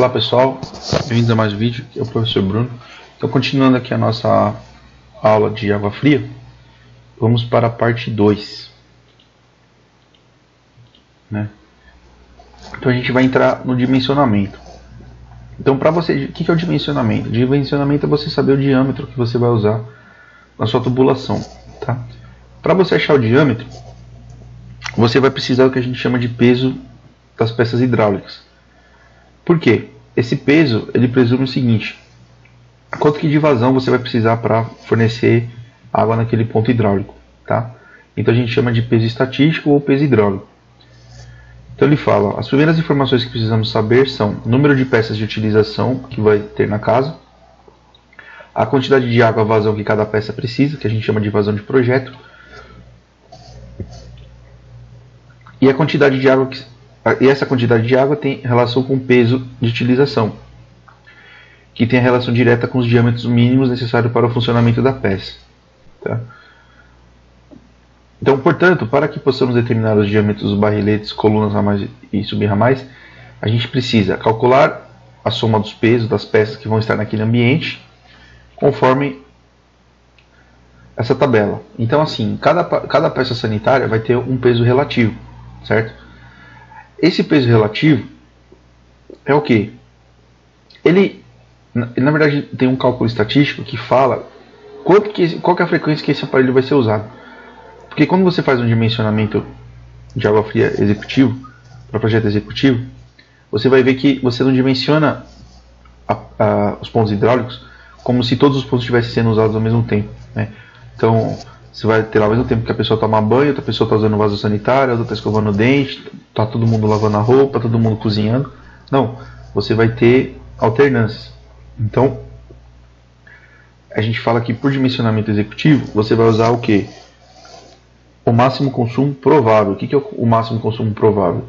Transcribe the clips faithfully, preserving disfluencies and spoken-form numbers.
Olá pessoal, bem-vindos a mais um vídeo, aqui é o professor Bruno. Então, continuando aqui a nossa aula de água fria, vamos para a parte dois, né? Então a gente vai entrar no dimensionamento. Então, para você, o que é o dimensionamento? O dimensionamento é você saber o diâmetro que você vai usar na sua tubulação, tá? Para você achar o diâmetro, você vai precisar do que a gente chama de peso das peças hidráulicas. Por quê? Esse peso, ele presume o seguinte: quanto que de vazão você vai precisar para fornecer água naquele ponto hidráulico, tá? Então a gente chama de peso estatístico ou peso hidráulico. Então ele fala, as primeiras informações que precisamos saber são número de peças de utilização que vai ter na casa, a quantidade de água vazão que cada peça precisa, que a gente chama de vazão de projeto, e a quantidade de água que E essa quantidade de água tem relação com o peso de utilização, que tem a relação direta com os diâmetros mínimos necessários para o funcionamento da peça, tá? Então, portanto, para que possamos determinar os diâmetros dos barriletes, colunas ramais e subramais, a gente precisa calcular a soma dos pesos das peças que vão estar naquele ambiente, conforme essa tabela. Então, assim, cada, cada peça sanitária vai ter um peso relativo, certo? Esse peso relativo é o que? Ele, na, na verdade, tem um cálculo estatístico que fala quanto que, qual que é a frequência que esse aparelho vai ser usado. Porque quando você faz um dimensionamento de água fria executivo, para projeto executivo, você vai ver que você não dimensiona a, a, os pontos hidráulicos como se todos os pontos estivessem sendo usados ao mesmo tempo, né? Então, você vai ter lá ao mesmo tempo que a pessoa toma banho, outra pessoa está usando vaso sanitário, outra está escovando o dente, está todo mundo lavando a roupa, todo mundo cozinhando. Não, você vai ter alternâncias. Então, a gente fala que por dimensionamento executivo, você vai usar o que? O máximo consumo provável. O que é o máximo consumo provável?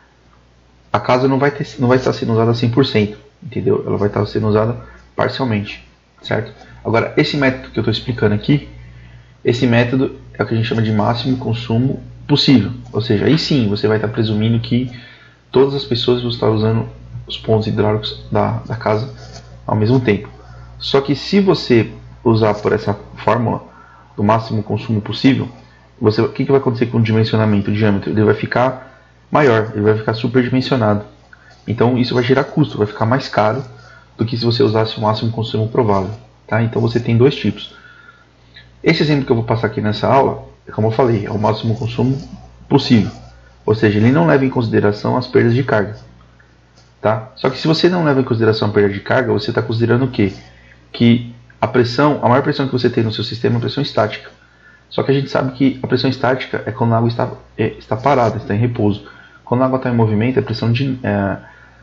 A casa não vai, ter, não vai estar sendo usada cem por cento, entendeu? Ela vai estar sendo usada parcialmente, certo? Agora, esse método que eu estou explicando aqui, esse método é o que a gente chama de máximo consumo possível. Ou seja, aí sim você vai estar presumindo que todas as pessoas vão estar usando os pontos hidráulicos da, da casa ao mesmo tempo. Só que se você usar por essa fórmula do máximo consumo possível, você, o que, que vai acontecer com o dimensionamento, o diâmetro? Ele vai ficar maior, ele vai ficar superdimensionado. Então isso vai gerar custo, vai ficar mais caro do que se você usasse o máximo consumo provável, tá? Então você tem dois tipos. Esse exemplo que eu vou passar aqui nessa aula, como eu falei, é o máximo consumo possível. Ou seja, ele não leva em consideração as perdas de carga, tá? Só que se você não leva em consideração a perda de carga, você está considerando o quê? Que a pressão, a maior pressão que você tem no seu sistema é a pressão estática. Só que a gente sabe que a pressão estática é quando a água está, é, está parada, está em repouso. Quando a água está em movimento, é pressão, de, é,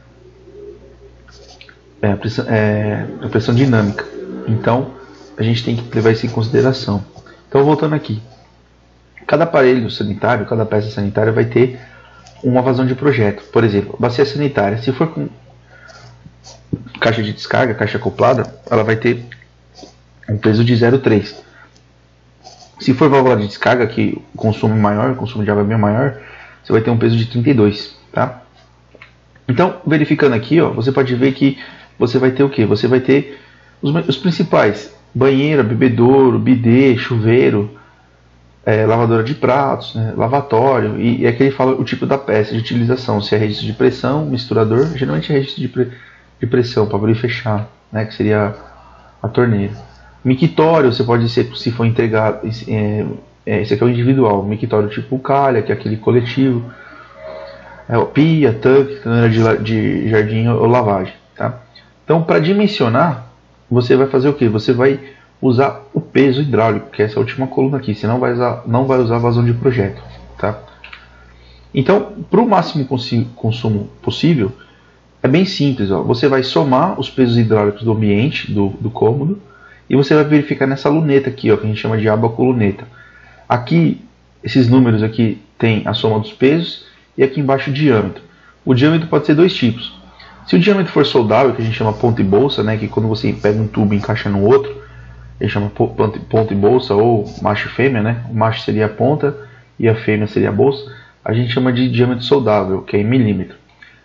é, pressão, é a pressão dinâmica. Então, a gente tem que levar isso em consideração. Então, voltando aqui, cada aparelho sanitário, cada peça sanitária vai ter uma vazão de projeto. Por exemplo, bacia sanitária, se for com caixa de descarga, caixa acoplada, ela vai ter um peso de zero vírgula três. Se for válvula de descarga, que o consumo é maior, o consumo de água é bem maior, você vai ter um peso de trinta e dois, tá? Então, verificando aqui, ó, você pode ver que você vai ter o que? Você vai ter os, os principais: banheira, bebedouro, bidê, chuveiro, é, lavadora de pratos, né, lavatório, e, e aqui ele fala o tipo da peça de utilização, se é registro de pressão, misturador, geralmente é registro de, pre, de pressão, para abrir e fechar, né, que seria a torneira. Mictório, você pode ser, se for entregado, é, é, esse aqui é o individual, mictório tipo calha, que é aquele coletivo, é, o pia, tanque, torneira de, de jardim ou lavagem, tá? Então, para dimensionar, você vai fazer o que? Você vai usar o peso hidráulico, que é essa última coluna aqui. Você não vai usar, não vai usar vazão de projeto, tá? Então, para o máximo consumo possível, é bem simples, ó. Você vai somar os pesos hidráulicos do ambiente, do, do cômodo, e você vai verificar nessa luneta aqui, ó, que a gente chama de abaco-luneta. Aqui, esses números aqui tem a soma dos pesos e aqui embaixo o diâmetro. O diâmetro pode ser dois tipos. Se o diâmetro for soldável, que a gente chama ponta e bolsa, né, que quando você pega um tubo e encaixa no outro, a gente chama ponta e bolsa ou macho e fêmea, né? O macho seria a ponta e a fêmea seria a bolsa. A gente chama de diâmetro soldável, que é em milímetro.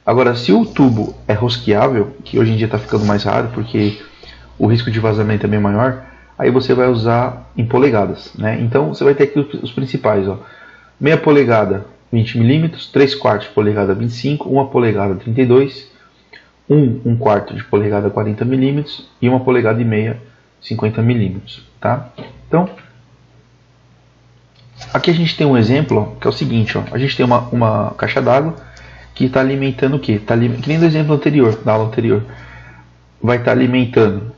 Agora, se o tubo é rosqueável, que hoje em dia está ficando mais raro porque o risco de vazamento é bem maior, aí você vai usar em polegadas, né? Então você vai ter aqui os principais, ó. Meia polegada vinte milímetros, três quartos de polegada vinte e cinco, uma polegada trinta e dois, um, um quarto de polegada quarenta milímetros e uma polegada e meia cinquenta milímetros, tá? Então, aqui a gente tem um exemplo, ó, que é o seguinte, ó, a gente tem uma, uma caixa d'água que está alimentando o que? Tá, que nem do exemplo anterior, da aula anterior, vai estar tá alimentando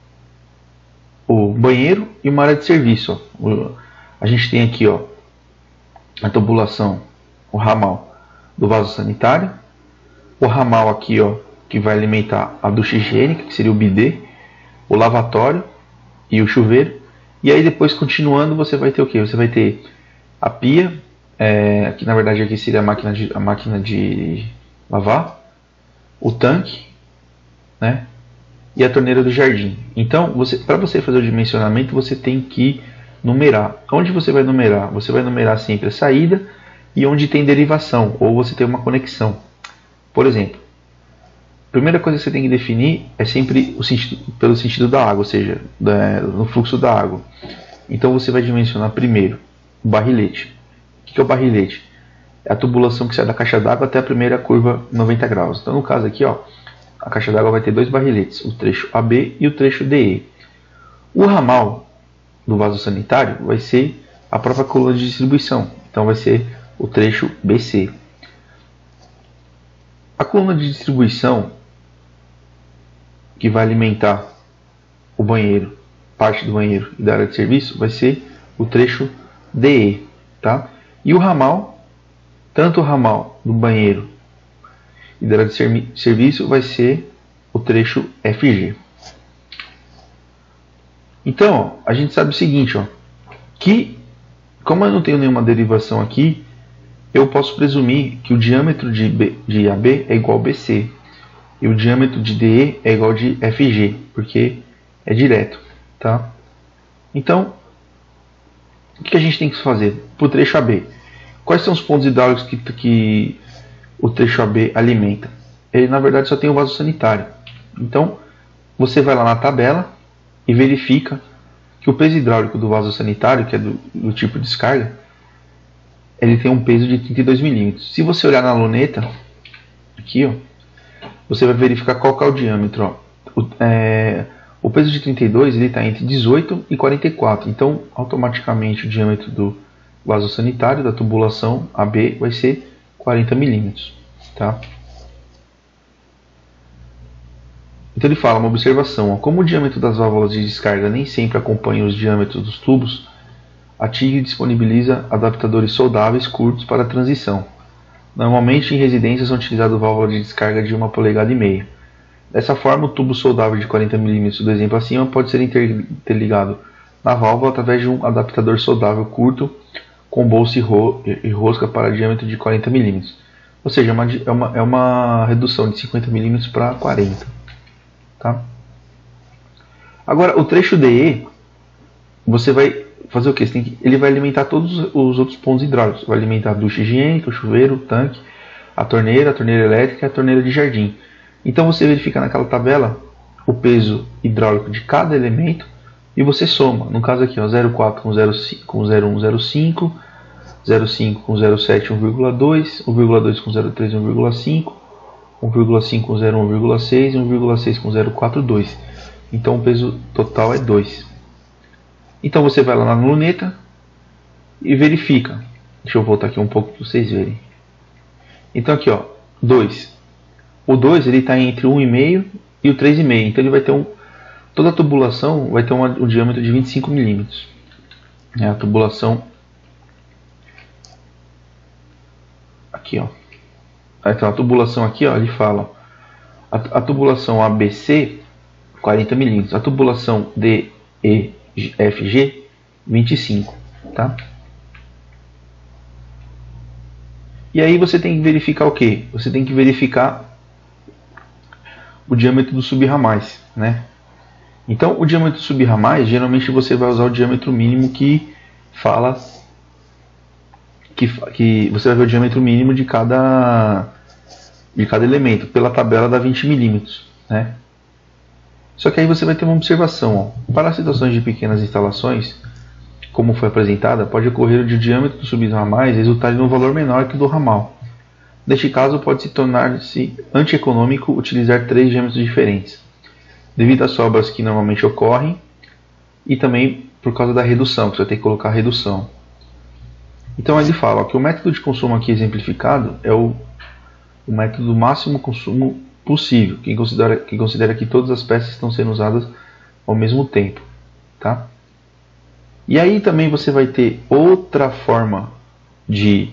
o banheiro e uma área de serviço, ó. O, a gente tem aqui, ó, a tubulação, o ramal do vaso sanitário, o ramal aqui, ó, que vai alimentar a ducha higiênica, que seria o bidê, o lavatório e o chuveiro. E aí depois, continuando, você vai ter o que? Você vai ter a pia, é, que na verdade aqui seria a máquina de, a máquina de lavar, o tanque, né, e a torneira do jardim. Então, você, para você fazer o dimensionamento, você tem que numerar. Onde você vai numerar? Você vai numerar sempre a saída e onde tem derivação, ou você tem uma conexão. Por exemplo, a primeira coisa que você tem que definir é sempre o sentido, pelo sentido da água, ou seja, da, no fluxo da água. Então você vai dimensionar primeiro o barrilete. O que é o barrilete? É a tubulação que sai da caixa d'água até a primeira curva noventa graus. Então no caso aqui, ó, a caixa d'água vai ter dois barriletes, o trecho A B e o trecho D E. O ramal do vaso sanitário vai ser a própria coluna de distribuição, então vai ser o trecho B C. A coluna de distribuição que vai alimentar o banheiro, parte do banheiro e da área de serviço, vai ser o trecho D E, tá? E o ramal, tanto o ramal do banheiro e da área de serviço, vai ser o trecho F G. Então, ó, a gente sabe o seguinte, ó, que como eu não tenho nenhuma derivação aqui, eu posso presumir que o diâmetro de, B, de A B é igual a B C e o diâmetro de D E é igual de F G, porque é direto, tá? Então, o que a gente tem que fazer para o trecho A B? Quais são os pontos hidráulicos que, que o trecho A B alimenta? Ele, na verdade, só tem o vaso sanitário. Então, você vai lá na tabela e verifica que o peso hidráulico do vaso sanitário, que é do, do tipo descarga, ele tem um peso de trinta e dois milímetros. Se você olhar na luneta, aqui, ó, você vai verificar qual que é o diâmetro. Ó. O, é, o peso de trinta e dois está entre dezoito e quarenta e quatro. Então, automaticamente, o diâmetro do vaso sanitário, da tubulação A B, vai ser quarenta milímetros. Tá? Então ele fala uma observação, ó, como o diâmetro das válvulas de descarga nem sempre acompanha os diâmetros dos tubos, a T I G disponibiliza adaptadores soldáveis curtos para a transição. Normalmente em residências são utilizadas válvulas de descarga de uma polegada e meia. Dessa forma, o tubo soldável de quarenta milímetros do exemplo acima pode ser interligado na válvula através de um adaptador soldável curto com bolsa e, ro e rosca para diâmetro de quarenta milímetros. Ou seja, é uma, é uma, é uma redução de cinquenta milímetros para quarenta. Tá? Agora, o trecho D E, você vai fazer o que? Você tem que, ele vai alimentar todos os outros pontos hidráulicos. Vai alimentar a ducha higiênica, o chuveiro, o tanque, a torneira, a torneira elétrica e a torneira de jardim. Então você verifica naquela tabela o peso hidráulico de cada elemento e você soma. No caso aqui, ó, zero vírgula quatro com zero vírgula cinco com zero vírgula um, zero vírgula cinco, zero vírgula cinco com zero vírgula sete, um vírgula dois, um vírgula dois com zero vírgula três, um vírgula cinco, um vírgula cinco com zero vírgula um, um vírgula seis e um vírgula seis com zero vírgula quatro, dois. Então o peso total é dois. Então você vai lá na luneta e verifica. Deixa eu voltar aqui um pouco para vocês verem. Então aqui, ó, dois. O dois ele está entre um vírgula cinco e o três vírgula cinco. Então ele vai ter um, toda a tubulação vai ter uma, um diâmetro de vinte e cinco milímetros. É a tubulação aqui, ó. Então a tubulação aqui, ó, ele fala a, a tubulação A B C quarenta milímetros, a tubulação D E F G vinte e cinco, tá? E aí você tem que verificar o que? Você tem que verificar o diâmetro dos subramais, né? Então o diâmetro dos subramais, geralmente você vai usar o diâmetro mínimo que fala que, que você vai ver o diâmetro mínimo de cada de cada elemento. Pela tabela dá vinte milímetros, né? Só que aí você vai ter uma observação. Ó. Para situações de pequenas instalações, como foi apresentada, pode ocorrer de o diâmetro do subramais resultar em um valor menor que o do ramal. Neste caso, pode se tornar-se antieconômico utilizar três diâmetros diferentes, devido às sobras que normalmente ocorrem e também por causa da redução, que você vai ter que colocar a redução. Então ele fala ó, que o método de consumo aqui exemplificado é o, o método do máximo consumo possível, que considera, que considera que todas as peças estão sendo usadas ao mesmo tempo. Tá? E aí também você vai ter outra forma de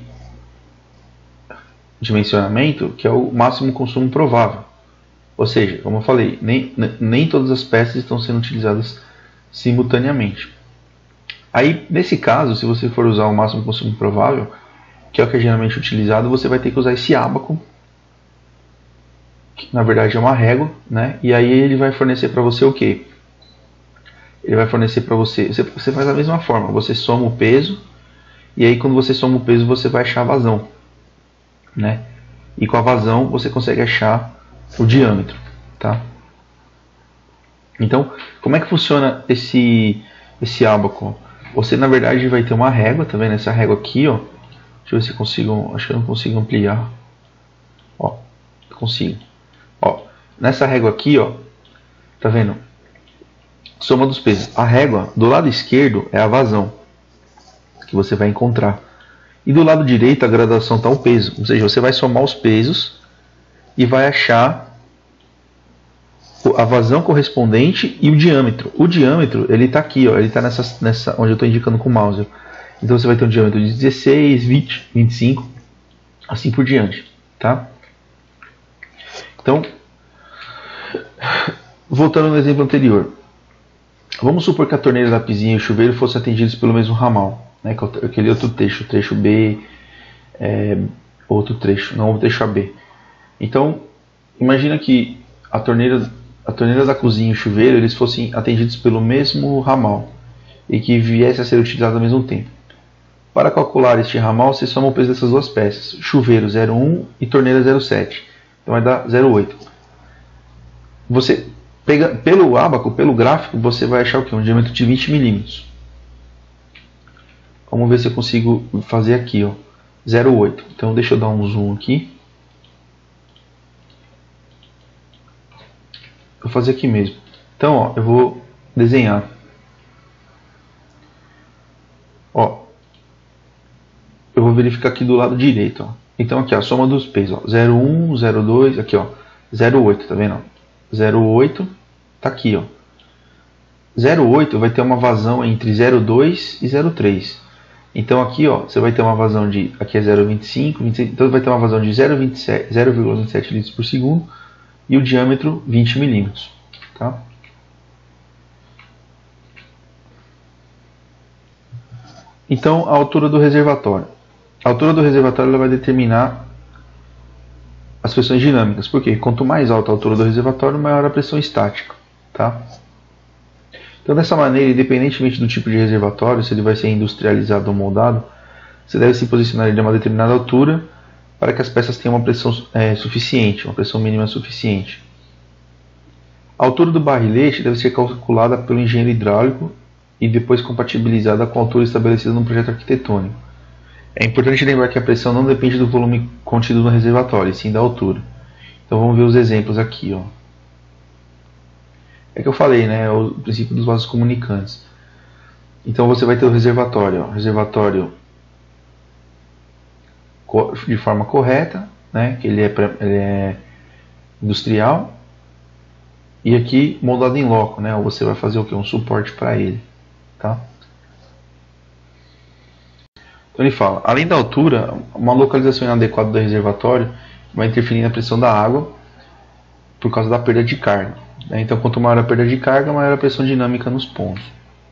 dimensionamento, que é o máximo consumo provável. Ou seja, como eu falei, nem, nem todas as peças estão sendo utilizadas simultaneamente. Aí, nesse caso, se você for usar o máximo consumo provável, que é o que é geralmente utilizado, você vai ter que usar esse ábaco, que na verdade é uma régua, né? E aí ele vai fornecer para você o quê? Ele vai fornecer para você, você, você faz da mesma forma, você soma o peso, e aí quando você soma o peso você vai achar a vazão, né? E com a vazão você consegue achar o diâmetro, tá? Então, como é que funciona esse, esse ábaco? Você na verdade vai ter uma régua, tá vendo? Essa régua aqui, ó. Deixa eu ver se eu consigo, acho que eu não consigo ampliar. Ó, eu consigo. Ó, nessa régua aqui, ó, tá vendo? Soma dos pesos. A régua do lado esquerdo é a vazão que você vai encontrar. E do lado direito a graduação está o peso. Ou seja, você vai somar os pesos e vai achar a vazão correspondente e o diâmetro. O diâmetro, ele está aqui, ó, ele está nessa, nessa, onde eu estou indicando com o mouse. Então você vai ter um diâmetro de dezesseis, vinte, vinte e cinco, assim por diante, tá? Então, voltando no exemplo anterior, vamos supor que a torneira da pisinha e o chuveiro fossem atendidos pelo mesmo ramal, né? Aquele outro trecho, o trecho B, é, outro trecho, não o trecho A B. Então, imagina que a torneira, a torneira da cozinha e o chuveiro eles fossem atendidos pelo mesmo ramal e que viesse a ser utilizado ao mesmo tempo. Para calcular este ramal, você soma o peso dessas duas peças, chuveiro zero vírgula um e torneira zero vírgula sete, então vai dar zero vírgula oito. Você pega, pelo ábaco, pelo gráfico, você vai achar o quê? Um diâmetro de vinte milímetros. Vamos ver se eu consigo fazer aqui, ó, zero vírgula oito. Então deixa eu dar um zoom aqui. Vou fazer aqui mesmo. Então, ó, eu vou desenhar. Ó, eu vou verificar aqui do lado direito, ó. Então aqui ó, a soma dos pesos, ó, zero vírgula um, zero vírgula dois, aqui ó, zero vírgula oito, tá vendo? zero vírgula oito tá aqui, ó. zero vírgula oito vai ter uma vazão entre zero vírgula dois e zero vírgula três. Então aqui, ó, você vai ter uma vazão de, aqui é zero vírgula vinte e cinco, vinte e seis, então vai ter uma vazão de zero vírgula vinte e sete litros por segundo e o diâmetro vinte milímetros, tá? Então, a altura do reservatório. A altura do reservatório ela vai determinar as pressões dinâmicas. Por quê? Quanto mais alta a altura do reservatório, maior a pressão estática, tá? Então, dessa maneira, independentemente do tipo de reservatório, se ele vai ser industrializado ou moldado, você deve se posicionar em uma determinada altura para que as peças tenham uma pressão é, suficiente, uma pressão mínima suficiente. A altura do barrilete deve ser calculada pelo engenheiro hidráulico e depois compatibilizada com a altura estabelecida no projeto arquitetônico. É importante lembrar que a pressão não depende do volume contido no reservatório, e sim da altura. Então vamos ver os exemplos aqui, ó. É que eu falei, né, o princípio dos vasos comunicantes. Então você vai ter o reservatório, ó, reservatório de forma correta, né, que ele é, ele é industrial, e aqui moldado em loco, né, você vai fazer o que? Um suporte para ele, tá? Então ele fala, além da altura, uma localização inadequada do reservatório vai interferir na pressão da água por causa da perda de carga. Né? Então quanto maior a perda de carga, maior a pressão dinâmica nos pontos.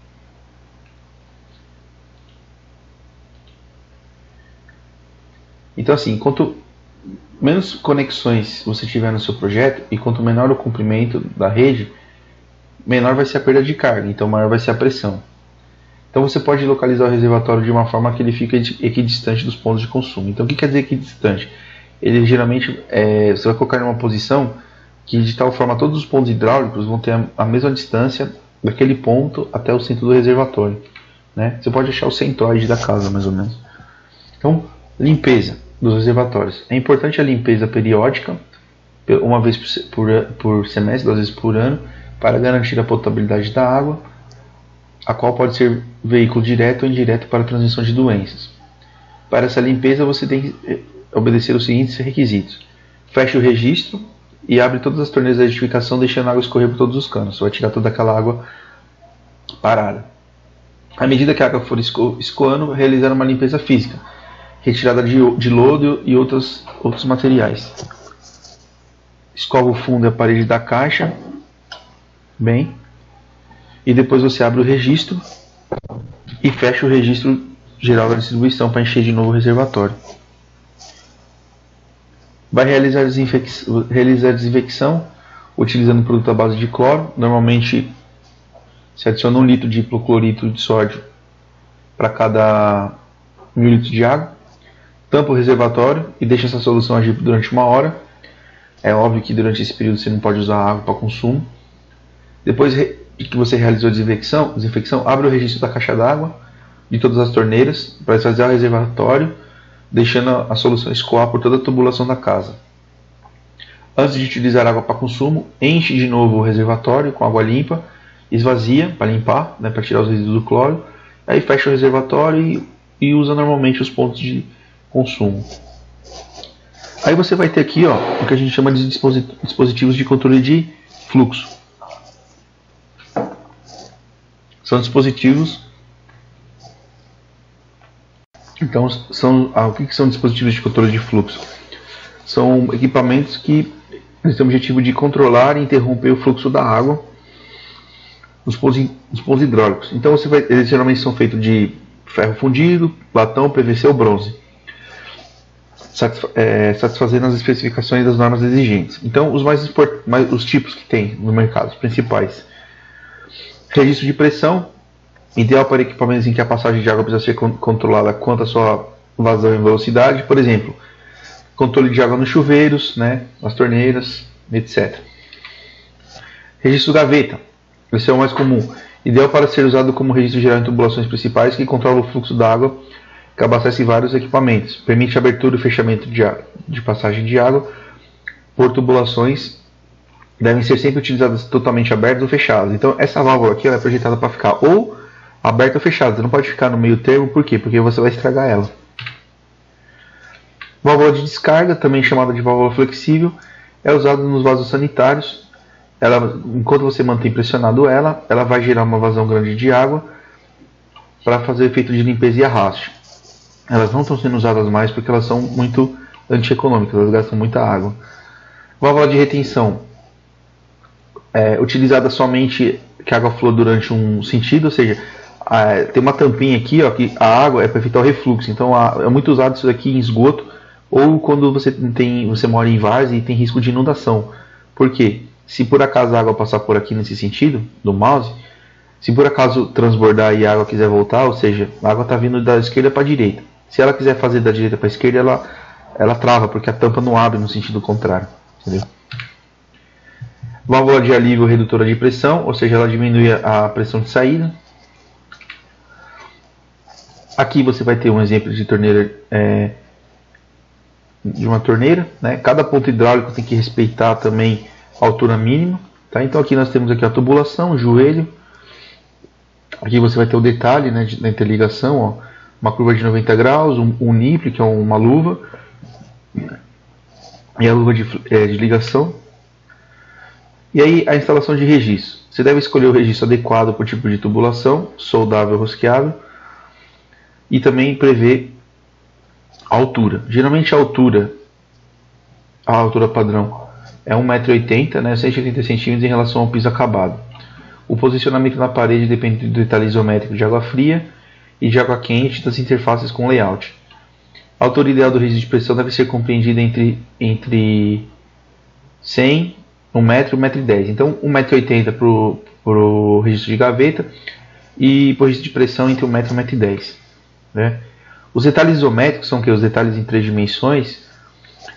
Então assim, quanto menos conexões você tiver no seu projeto e quanto menor o comprimento da rede, menor vai ser a perda de carga, então maior vai ser a pressão. Então você pode localizar o reservatório de uma forma que ele fica equidistante dos pontos de consumo. Então o que quer dizer equidistante? ele geralmente é, você vai colocar em uma posição que de tal forma todos os pontos hidráulicos vão ter a, a mesma distância daquele ponto até o centro do reservatório, né? Você pode achar o centroide da casa, mais ou menos. Então, limpeza dos reservatórios. É importante a limpeza periódica, uma vez por, por, por semestre, duas vezes por ano, para garantir a potabilidade da água, a qual pode ser veículo direto ou indireto para a transmissão de doenças. Para essa limpeza, você tem que obedecer os seguintes requisitos. Feche o registro e abre todas as torneiras da edificação, deixando a água escorrer por todos os canos. Você vai tirar toda aquela água parada. À medida que a água for esco escoando, realizar uma limpeza física, retirada de, de lodo e outros, outros materiais. Escova o fundo e a parede da caixa, bem, e depois você abre o registro e fecha o registro geral da distribuição para encher de novo o reservatório. Vai realizar desinfecção, realizar desinfecção utilizando produto à base de cloro. Normalmente se adiciona um litro de hipoclorito de sódio para cada mil litros de água. Tampa o reservatório e deixa essa solução agir durante uma hora. É óbvio que durante esse período você não pode usar água para consumo. Depois que você realizou a desinfecção, desinfecção, abre o registro da caixa d'água de todas as torneiras para esvaziar o reservatório, deixando a solução escoar por toda a tubulação da casa. Antes de utilizar água para consumo, enche de novo o reservatório com água limpa, esvazia para limpar, né, para tirar os resíduos do cloro, aí fecha o reservatório e, e usa normalmente os pontos de consumo. Aí você vai ter aqui, ó, o que a gente chama de dispositivos de controle de fluxo. São dispositivos. Então, são, ah, o que são dispositivos de controle de fluxo? São equipamentos que têm o objetivo de controlar e interromper o fluxo da água nos pontos, nos pontos hidráulicos. Então, você vai, eles geralmente são feitos de ferro fundido, latão, P V C ou bronze, satisfa é, satisfazendo as especificações das normas exigentes. Então, os mais, mais os tipos que tem no mercado, os principais: registro de pressão, ideal para equipamentos em que a passagem de água precisa ser controlada quanto à sua vazão e velocidade, por exemplo, controle de água nos chuveiros, né, nas torneiras, etcétera. Registro gaveta, esse é o mais comum, ideal para ser usado como registro geral em tubulações principais que controla o fluxo da água que abastece vários equipamentos, permite a abertura e fechamento de, de passagem de água por tubulações, devem ser sempre utilizadas totalmente abertas ou fechadas. Então essa válvula aqui ela é projetada para ficar ou aberta ou fechada, você não pode ficar no meio termo, por quê? Porque você vai estragar ela. Válvula de descarga, também chamada de válvula flexível, é usada nos vasos sanitários. Ela, enquanto você mantém pressionado ela, ela vai gerar uma vazão grande de água para fazer efeito de limpeza e arraste. Elas não estão sendo usadas mais porque elas são muito antieconômicas, elas gastam muita água. Válvula de retenção, é, utilizada somente que a água flua durante um sentido, ou seja, a, tem uma tampinha aqui, ó, que a água é para evitar o refluxo. Então a, é muito usado isso daqui em esgoto ou quando você, tem, você mora em várzea e tem risco de inundação. Por quê? Se por acaso a água passar por aqui nesse sentido, do mouse, se por acaso transbordar e a água quiser voltar, ou seja, a água está vindo da esquerda para a direita. Se ela quiser fazer da direita para a esquerda, ela, ela trava, porque a tampa não abre no sentido contrário. Entendeu? Válvula de alívio redutora de pressão, ou seja, ela diminui a pressão de saída. Aqui você vai ter um exemplo de torneira, é, de uma torneira, né? Cada ponto hidráulico tem que respeitar também a altura mínima, tá? Então aqui nós temos aqui a tubulação, o joelho. Aqui você vai ter o detalhe, né, da interligação, ó, uma curva de noventa graus, um, um nipple, que é uma luva, e a luva de, é, de ligação. E aí a instalação de registro. Você deve escolher o registro adequado para o tipo de tubulação, soldável, rosqueável, e também prever a altura. Geralmente a altura, a altura padrão é um metro e oitenta, né, cento e oitenta centímetros em relação ao piso acabado. O posicionamento na parede depende do detalhe isométrico de água fria e de água quente das interfaces com layout. A altura ideal do registro de pressão deve ser compreendida entre, entre cem, um metro e um metro e dez. Então um metro e oitenta para o registro de gaveta e para o registro de pressão entre um metro e um metro e dez. Né? Os detalhes isométricos são que os detalhes em três dimensões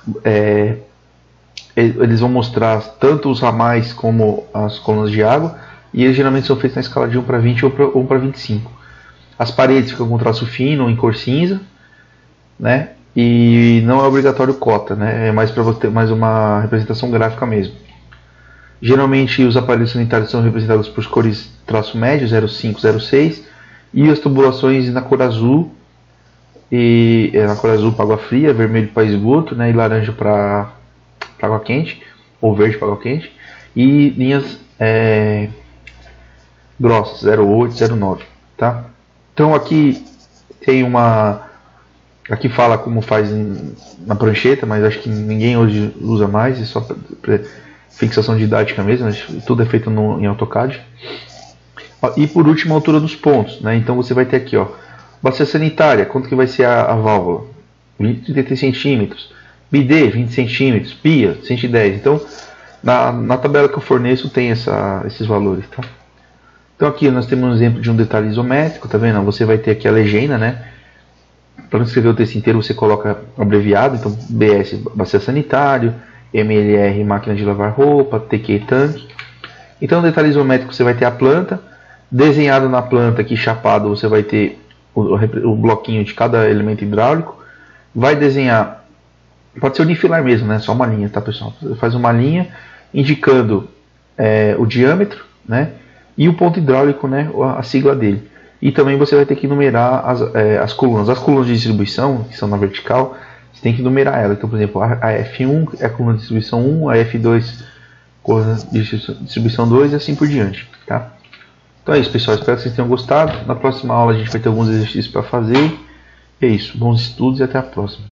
é, eles vão mostrar tanto os ramais como as colunas de água, e eles geralmente são feitos na escala de um para vinte ou um para vinte e cinco. As paredes ficam com traço fino ou em cor cinza, né? E não é obrigatório cota, né? É mais para você ter mais uma representação gráfica mesmo. Geralmente os aparelhos sanitários são representados por cores traço médio, zero cinco, zero seis, e as tubulações na cor azul, e é, na cor azul para água fria, vermelho para esgoto, né? E laranja para água quente, ou verde para água quente, e linhas é, grossas, zero oito, zero nove, tá? Então aqui tem uma, aqui fala como faz em, na prancheta, mas acho que ninguém hoje usa mais, é só para fixação didática mesmo, tudo é feito no, em AutoCAD. E por último, a altura dos pontos, né? Então você vai ter aqui, ó, bacia sanitária, quanto que vai ser a, a válvula? vinte, trinta centímetros. Bidê, vinte centímetros. Pia, cento e dez. Então, na, na tabela que eu forneço tem essa, esses valores, tá? Então aqui nós temos um exemplo de um detalhe isométrico, tá vendo? Você vai ter aqui a legenda, né? Para não escrever o texto inteiro, você coloca abreviado. Então, B S, bacia sanitário, M L R, máquina de lavar roupa, T Q, tanque. Então, no detalhe isométrico, você vai ter a planta. Desenhado na planta aqui, chapado, você vai ter o, o bloquinho de cada elemento hidráulico. Vai desenhar, pode ser unifilar mesmo, né? Só uma linha, tá, pessoal? Você faz uma linha indicando é, o diâmetro, né? E o ponto hidráulico, né? A sigla dele. E também você vai ter que numerar as, é, as colunas. As colunas de distribuição, que são na vertical, você tem que numerar ela. Então, por exemplo, a F um é a coluna de distribuição um, a F dois coluna de distribuição dois e assim por diante, tá? Então é isso, pessoal. Espero que vocês tenham gostado. Na próxima aula a gente vai ter alguns exercícios para fazer. É isso. Bons estudos e até a próxima.